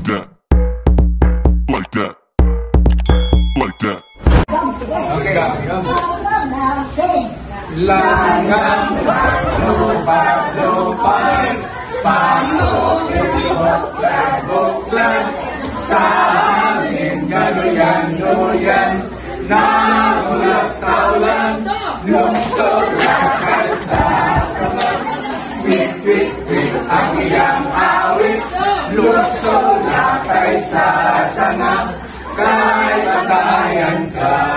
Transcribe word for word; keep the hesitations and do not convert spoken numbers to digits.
that, like that, like that. Okay, langang lupa-lupan, patok-ikot-buklan, sa amin galuyan-luyan, naulap sa ulan, lungsod lakay sa samat, wit-wit-wit ang iyang awit, lungsod lakay sa sanga, kay patayan ka.